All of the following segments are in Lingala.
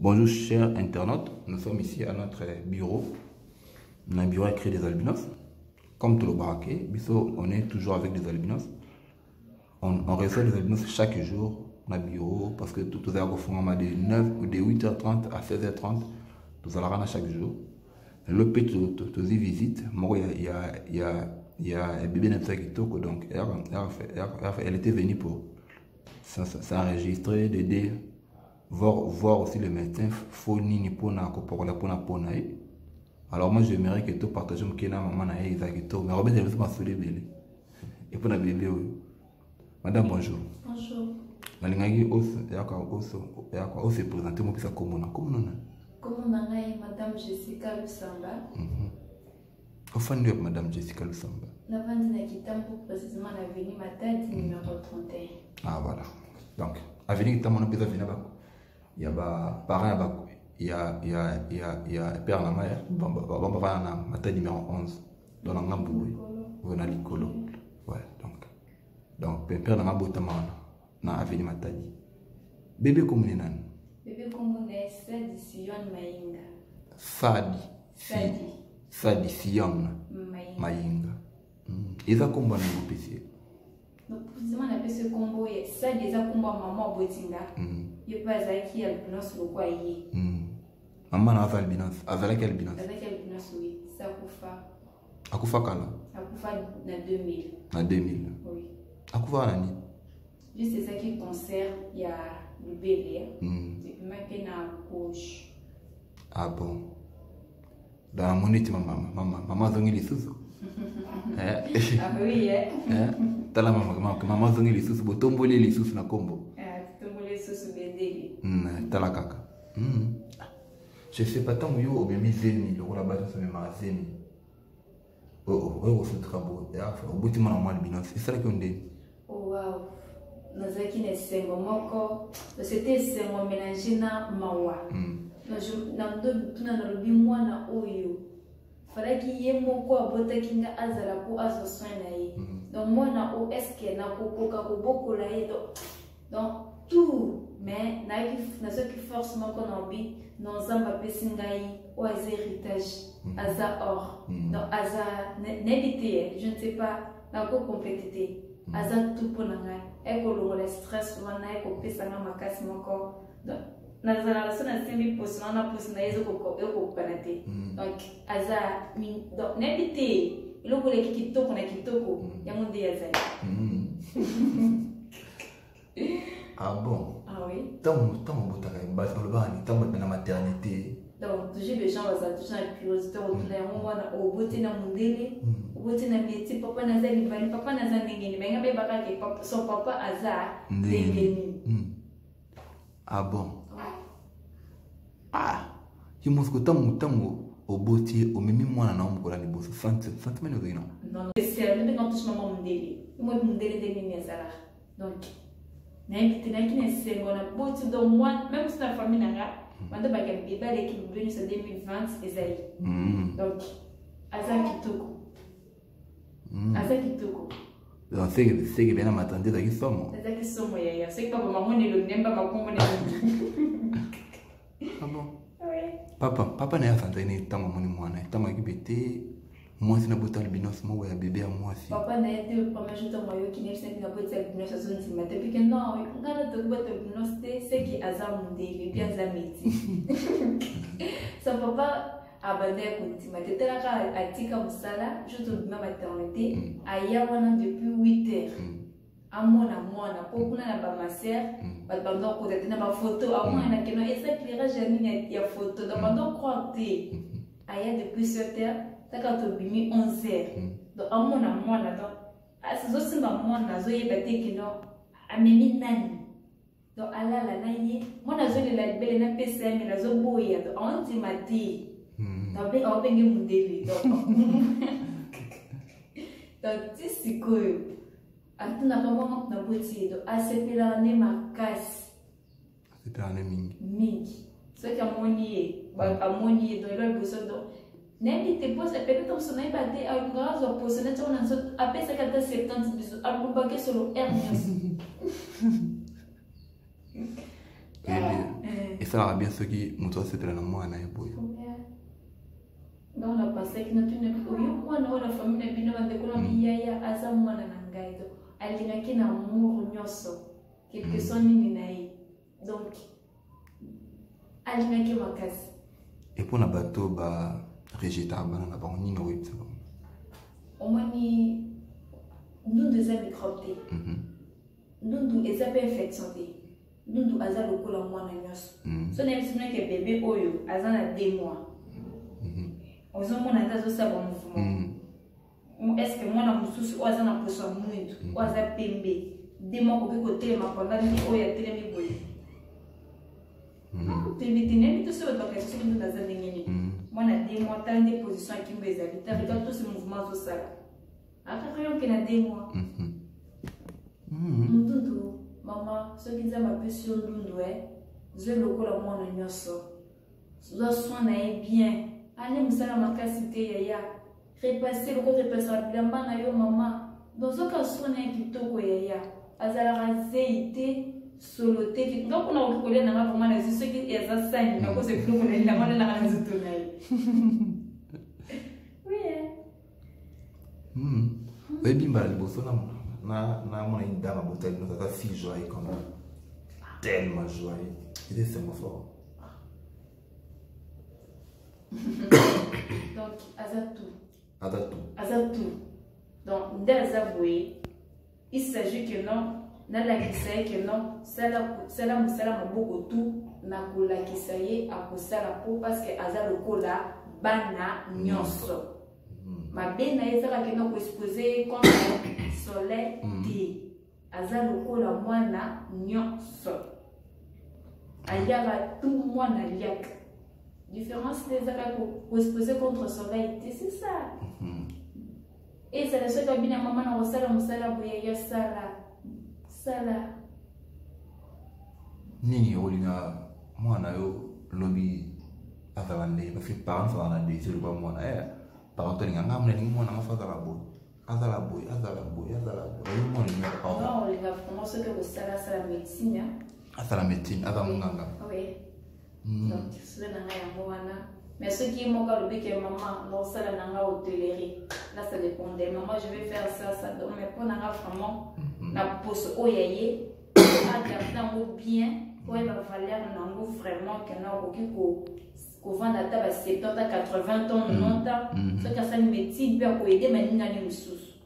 Bonjour chers internautes, nous sommes ici à notre bureau. On a un bureau à créer des albinos. Comme tout le baraquet, on est toujours avec des albinos. On reçoit des albinos chaque jour dans le bureau parce que tout est de 9 ou de 8h30 à 16h30. Nous allons chaque jour. Le petit tu visite. Moi, il y a un bébé qui donc elle était venue pour s'enregistrer, d'aider. Voir aussi le médecin Fonini Pona Pona. Alors moi j'aimerais que tu partages mon kena maman na Isaac mais Robert elle m'a soulé belé et pour la bébé madame bonjour. Bonjour. Malingaki os se présenter mon pisa comment madame Jessica Lusamba. Au fan de madame Jessica Lusamba. La vente na Kitambo précisément l'avenue Matadi numéro 31. Ah voilà. Donc avenue Kitambo na pisa vina bako. Il y a ba parents il y a père la mère bon va na Matadi numéro 11 dans la Ngambou on a l'icolo. Ouais donc père la mabota na avenue Matadi. Bébé comme nan. Bébé comme est Sadi Sion Mainga. Sadi Sion Mainga. Eza kombo na bopesi. Donc précisément na pese kombo ye Sadi eza kombo maman botinga. Ye pas zaki albinos lokwa yi. Maman na albinos, avec albinos. Avec albinos oui, ça kufa. Akufa kala. Akufa na 2000. Na 2000. Oui. Akufa nani? Juste ça qui concerne il y a le bébé. Depuis maintenant gauche. Ah bon. Dans la monnaie maman zongi lisusu. Ah oui Tala maman zongi lisusu botombole lisusu na kombo. Tombole lisusu bendeli. Tala kaka. Je sais pas tant yo obemi zeni le la base sur mes magazines. Oh c'est très beau. Et après au bout de mon albinos, c'est ça qu'on dit. Oh wow. Nazaki ne sengo moko. C'était sengo mélanger na mawa. Na ndo tuna na lobi mwana oyo. Faraki ye moko abota kinga azala ko azo soina ye. Donc mwana o eske na kokoka ko bokola ye donc tout mais na ce qui force moko na obi non zamba pesingai o az héritage aza or donc aza n'éviter je ne sais pas na ko compléter aza tout pour nanga e ko longola stress wana e ko pesa na makasi moko donc na zala sona semi posona na posona ezo ko kanate donc aza donc n'éviter ilo ko le kitoko na kitoko ya monde ya zali. Ah bon? Ah oui. Tant botaka base dans le bani, tant botaka na maternité. Donc toujours les gens va toujours la curiosité autour de moi na obote na mundele, obote na métier papa na zali bani papa na za ndengeni menga be baka ke papa son papa aza ndengeni. Ah bon? Ah, il m'a dit tant oboti omemi mwana na omukola liboso sentiment no zino. Non, c'est même quand touche maman mundele. Moi mundele de mimi azala. Donc n'importe qui ne sait pas beaucoup de moi même si la famille n'a pas de bagage bébé l'équipe venue en 2020 Esaïe donc azakitoko donc c'est que bien m'attendait dans somo ya c'est pas maman ne le n'aime pas makombo ne ah bon oui papa na yafanta ni tamo moni mwana tamo kibete moi c'est na botal binos mo ya bébé à moi si papa na été le premier jour de moyo qui n'est pas na botal binos à son timate depuis que non ngana to botal binos c'est qui azamundele bien zameti son papa abandé kuntimate telaka atika musala juste na maternité aya wana depuis 8h amona mwana po kuna na ba maser ba bando ko tena ba photo amona na keno esa éclairage ni ya photo donc bando croité aya depuis 7h taka to bimi 11h donc amona mwana donc asizo simba mwana zo yeba tekino amemi nani donc alala na ye mwana zo le la belle na pesa mais la zo boya donc on dit mati donc be on bengi mundeli donc tisikoyo atuna kama na boti donc asepela ne makasi asepela ne mingi so ka moni ba amoni donc le boso donc nem te pose peut-être on sonne pas des algras ou posone tu on a après ça 70 bisous algo bagué sur hernias ça va bien ceux qui nous ont fait dans moi na boy. Donc on a pensé que notre ne peut moi na la famille na bino bande ko na yaya aza mwana na ngai do alingaki na amour nyoso quelque soit nini na ye donc alingaki makasi et pour na bateau ba rejeter banana ba nini no websa au moins ni nous deux microbes nous eza pe infection te nous aza lokola mwana nyoso so na biso na ke bébé oyo aza na 2 mois aux hommes on a des os à bon mouvement. Est-ce que moi na mususu oza na poso muito oza pembe de mo ko côté ma pendant ni oya tele mi boy. Pembe tene mi to so ba ka so ndo na za ngeni. Moi na 2 mois tant de position qui me ezali ta regarde tous ces mouvements au sala. Aka kayo ke na 2 mois. Ndudu mama so kiza ma pesio ndudu zo lokola mwana nyoso. Zo soin na bien. Allez, vous allez ma cassité, yaya. Repasser le côté personnel, na yo maman. Dans ce cas, on est plutôt yaya. Azala razeité, soloté. Donc, on a recollé dans la vraiment les ceux qui est à 5. Donc, c'est plus qu'on est là, on est là, on est tout oui, oui, bien, bah, le bosso, na mon une dame à bouteille, nous avons si joyeux comme tellement joyeux. Il est tellement fort. Donc, Azatou. Donc, Ndazaboué, il s'agit que non, n'a la kisaye que non, salam beaucoup tout, n'a la kisaye à kusala pour parce que Azal kola bana nyonso. Ma bena ezala que non exposé contre le soleil dit. Azal kola mwana nyonso. Ayala tout mwana liak. Différence des attaques pour se poser contre le soleil, c'est ça. Et c'est le seul qui a maman dans le salon, sala. Nini olinga mwana yo lobby azalande parce que parents sont dans des sur moi na parents tolinga ngamna ni mwana mafaka azala boy moi ni mwana pas non les gars comment ce que sala médecine azala médecine azala nganga oui. Donc, c'est mais ce qui est mon cas, le que maman, non, ça, là, hôtellerie. Là, ça dépend des mamans, je vais faire ça, donc, mais pour n'a vraiment, la pose au yaye, à garder un mot bien, pour la valeur, n'a vraiment qu'un an, qu'on vend la table à 70 à 80 ans, 90 ans, ce que ça nous médecine, peut aider, mais nous n'avons pas de sous.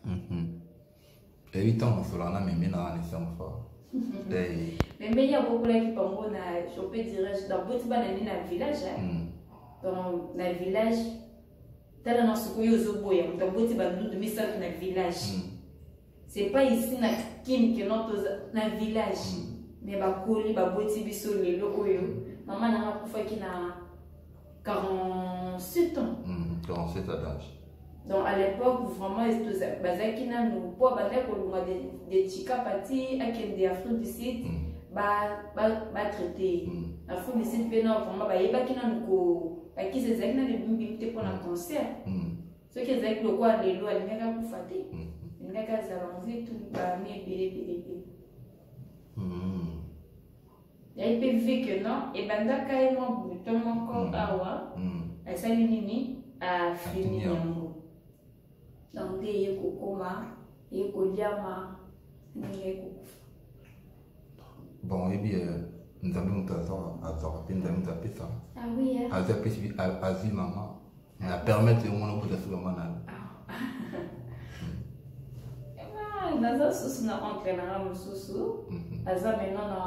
Et 8 ans, on se l'a même dans les enfants. Mais il y a beaucoup là qui pensent je peux dire dans beaucoup de village dans le village tel dans ce pays au boya dans beaucoup de messages dans le village c'est pas ici na kim que notre dans le village mais ba koli ba boti biso lelo oyo maman na kufa ki na 47 ans 47 ans d'âge. Donc à l'époque, vraiment, bazakina nous pour bater pour des chika parti à qui des Afrique du Sud, ba traité. Afrique du Sud pénal vraiment ba yeba kina nous ba qui c'est zakina les bimbi pour un concert. Ce qui est zak le quoi les lois les gars pour fater. Les gars s'avancer tout ba mais bélé. Ya ipe vu que non et banda kaimo bouton encore awa. A salinini a fini. Donc, il y a bon, et bien, nous avons ça. Ah oui, maman. On a permis de mon de faire malade. Dans un sous, on a entré dans un sous. Maintenant,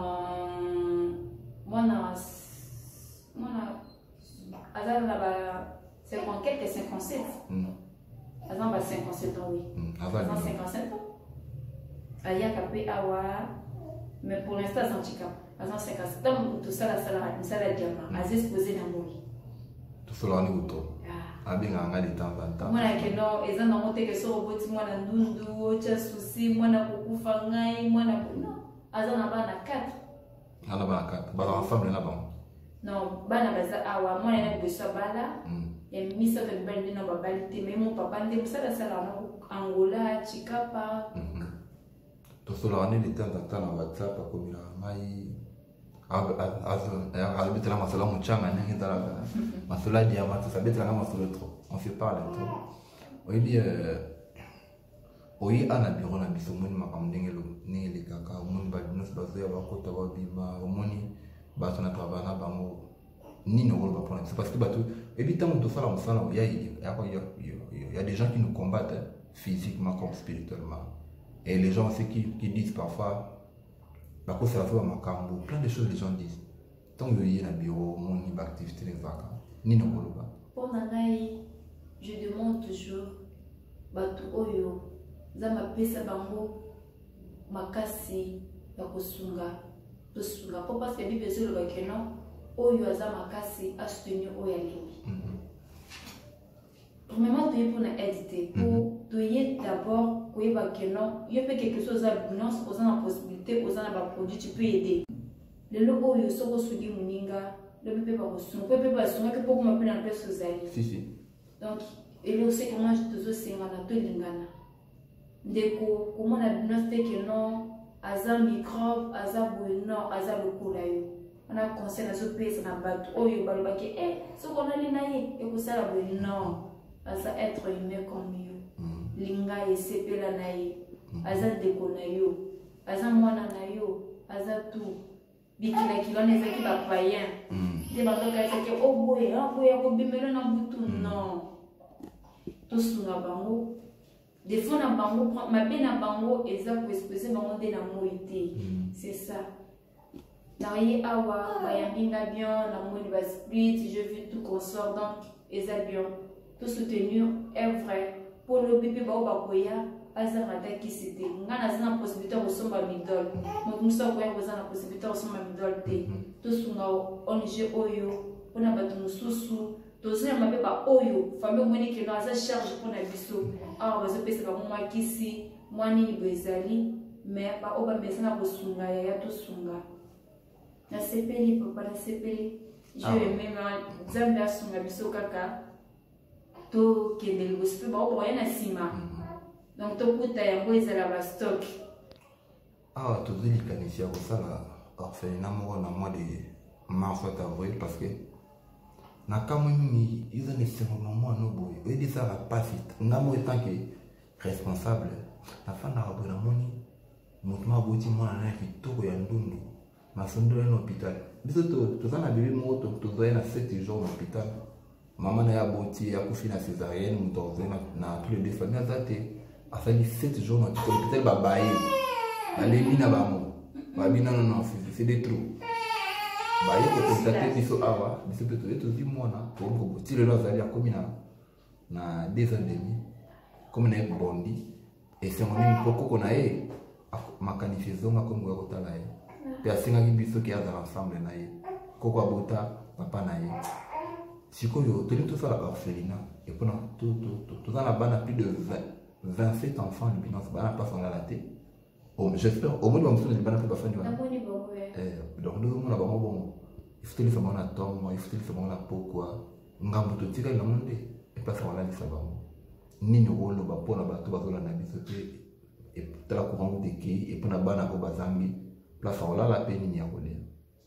c'est en quelques 57. Avant 57 ans, oui. Avant 57 ans. Aya kapé awa, mais pour l'instant, c'est un handicap. Avant 57 ans, tout ça, ça la diamant. Azé posé dans mon lit. Tout cela, on est autour. Ah, bien, on a des temps, moi, je non, et ça, on a monté que sur le bot, moi, na nundu, tu as souci, moi, na beaucoup fangai, moi, na non. Azé, na 4. On a 4. Bah, en femme, là, bon. Non, bah, na baza awa, moi, na besoin bala. Et misa de belle na babalite mais mon papa ndem sala Angola Chikapa to solo ane de temps en temps na WhatsApp comme la mai betela masolo muchanga ndenge tala masolo diamant ça betela masolo trop on se parle trop oyebi oyi ana bureau na biso moni makambo ndenge lo ndenge le kaka omoni balbinoso bazoya bakota babima omoni bato na travail na bango nini okoloba mpona biso parce que bato ebi ntango tosala mosala il y a des gens qui nous combattent physiquement comme spirituellement et les gens aussi qui disent parfois bakosala fo bamakambo plein de choses les gens disent ntango yoye na bureau omoni baactivité lezaka nini okoloba mpona ngai je demande toujours bato oyo zama pesa bango makasi ya kosunga tosunga po parce que bible ezoloba keno oyo aza makasi asoutenir oyo alingi premièrement toye mpona aide te po toye d'abord koyeba keno yo mpe quelque chose oza binance oza na possibilité oza na baproduit tu peux aider lelo oyo soki osungi moninga lobi mpe bakosunga mpe mpe basungaki mpo koma mpe na place ozali donc elo soki moi tozosengana tolingana ndeko komona binance te keno aza microbe aza boye non aza lokola yo wana conseil nazopesa na bato oyo balobaki soki onali na ye ekosala boye non aza être humain comme yo linga esepela na ye aza ndeko na yo aza mwana na yo aza tout bikilaki wana ezaki bapayen nde bandoka ezaki oboye aboye akobimela na butu non tosunga bango defo na bango mabe na bango eza koexpose bango nde na moi te c'est ça naye awa bayambinga bien na moni basplit je vis tout consort donc eza bien to soutenir est vrai pour le bébé bao bakoya aza atakisi te nga naza na possibilité kosomba midole moto mosusu akoya koza na possibilité kosomba midole te tosunga ONG oyo mpona bato mosusu tozala mabe ba oyo famille omoni keno aza charge mpona biso awa bazopesa bango makisi mwa nini boye ezali mais baoyo bamesa na kosunga yaya tosunga nasepeli papa nasepeli joemema nzambe asunga biso kaka tokende liboso mpe bao boya na nsima donc tokuta yango ezala bastock awa tozolikanisi ya kosala orphelinat moko na mois de mars ou avril parce que nakamwe mingi eza na esengo mwana boye oyebi ezala pasi nga mo etant que responsable nafandaka boye namoni moto ma aboti mwana na kitoko ya ndundu masondolo na hôpital biso toza na bebe moko tozoye na 7 jours na hôpital mama na ye aboti akufi na césarienne moto azoye na tous les deux famille aza te asali 7 jours na hôpital babaye balembi na bango babi non c'est des trous baye kokonstate biso awa biso mpe toye tozwi mwana ti lelo azali akomi na 2 ans demi komi na ye bondi esengo nini mpo koko na ye makanisi ezonga komi koya kotala ye mpe asengaki biso ke azala ensemble na ye koko abota papa na ye sikoyo tolingi tosala orphelinat epona toza na bana plus de 27 enfants libinance bana mpasi olala te j'espère omoni bamosusu na libana mpe bafandi wana donc ndozomona bango bongo ifutelisa bango na ntongo ifutelisa bango na pokwa ngambo totikali nango nde eplasi kolalisa bango nini okoloba mpona bato bazolanda biso te tala courant teke epona bana po bazangi place kolala mpe nini ya kolela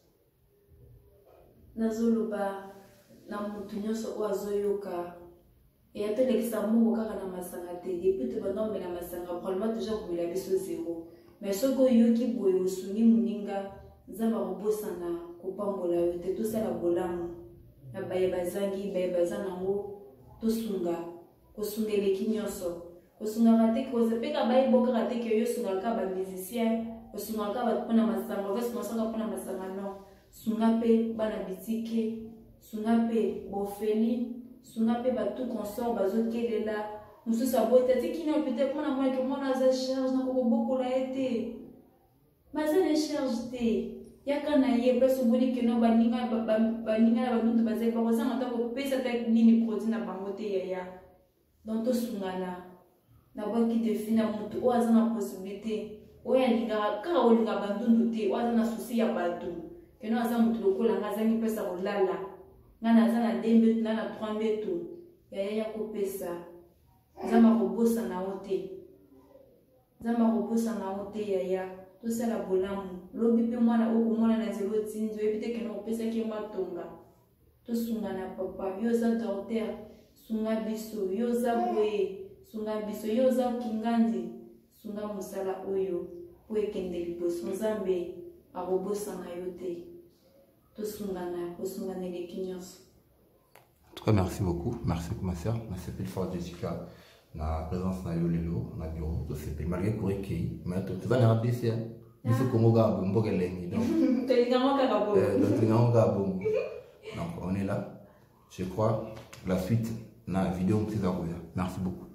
nazoloba na mutu nyonso oyo azoyoka eyatolekisa moko kaka na masanga te depuis tobandomela masanga probablement déjà komela biso zéro mais soki oyoki boye osungi moninga nzambe akobosana kopambola yo te tosala bolamu na baye bazangi baye baza nango tosunga kosunga eleki nyonso kosungaka te kozapeka bayebokaka te ke yo osungaka bamusicien osungaka bato mpona masanga ovesimosoka mpona masanga non sunga mpe bana bitike sunga mpe bofeli sunga mpe bato consort bazokelela mosusu aboyi ati kini hôpital mpona monake mwana aza charge nakokobokola ye te baza na charge te yaka na ye place omoni keno baninga na banundu bazali bakozanga ta kopesa ta nini produit na bango te yaya donc tosungana nabwaki defi na motu oyo aza na possibilité oyo alingaka kaka olinga bandundu te oyo aza na susi ya bato keno aza motu lokola nga azangi mpesa kolala nga naza na 2 mbeto na 3 mbeto yaya ya kopesa nzambe akobosana o te nzambe akobosana o te yaya tosala bolamu lobi mpe mwana okomona na nzela otindi oyebi te kende opesaki matonga tosungana papa yo oza docteur sunga biso yo oza boye sunga biso yo oza kingandi sunga mosala oyo po ekende liboso nzambe akobosana yo te tosungana kosungana eleki nyonso. En tout cas, merci beaucoup ma soeur, merci plus fort Jessica. Na présence na yo lelo na bureau to c'est malgré courir qui mais tu vas na rappeler ça biso Congo ga bombo kelengi donc donc on est là, je crois la suite na vidéo c'est ça. Merci beaucoup.